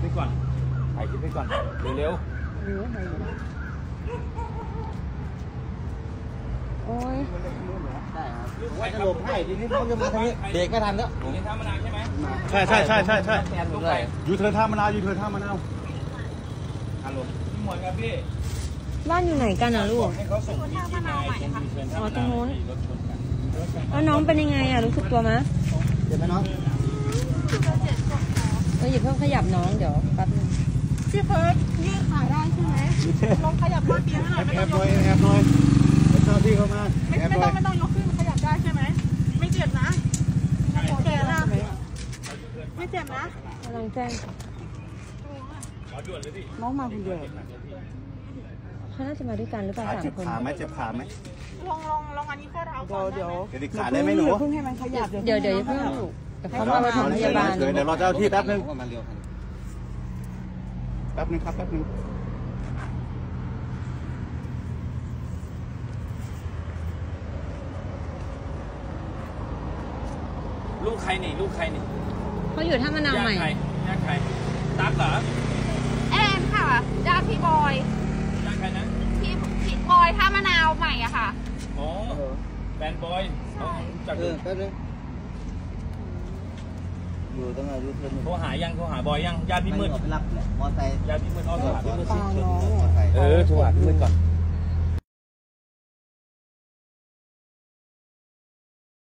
ไปก่อนถ่ายคลิปไปก่อนเร็วโอ้ยได้ครับว่าจะหลบให้ทีนี้เขาจะมาทางนี้เบรกไม่ทันแล้วอยู่ในท่ามะนาวใช่ไหมใช่อยู่เธอท่ามะนาวอยู่เธอท่ามะนาวฮัลโหลพี่หมวดครับพี่บ้านอยู่ไหนกันนะลูกให้เขาส่งที่ที่นายอ๋อตรงโน้นแล้วน้องเป็นยังไงอะรู้สึกตัวไหมเจ็บไหมน้องอย่าเพิ่งขยับน้องเดี๋ยวแป๊บนึงพี่เฟิร์สยืดขาได้ใช่ไหมลองขยับตัวเตียงหน่อยแอบหน่อยแอบหน่อยเจ้าที่เข้ามาไม่ต้องยกขึ้นขยับได้ใช่ไหมไม่เจ็บนะเจ็บนะไม่เจ็บนะกำลังแจ้งน้องมาคนเดียวเขาน่าจะมาด้วยกันหรือเปล่า3 คนเจ็บขาไหมลองอันนี้ข้อเท้าก่อนเดี๋ยวขาได้ไหมหนูเพิ่งให้มันขยับเดี๋ยวเพิ่งแต่เขามาปฐมพยาบาลเดี๋ยวรอเจ้าที่แป๊บนึงครับแป๊บนึงลูกใครนี่เขาอยู่ท่ามะนาวใหม่ญาติใครตั๊กเหรอแอนค่ะญาติพี่บอยญาติใครนะพี่บอยท่ามะนาวใหม่อะค่ะอ๋อแฟนบอยจากแป๊บนึงอยู่ตรงไหนดูเพื่อนโทรหาบอยยังญาติพี่มืดไปรับแหละมอไซค์ญาติพี่มืดอ้อมโทรหาพี่มืดโทรหาพี่มืดก่อน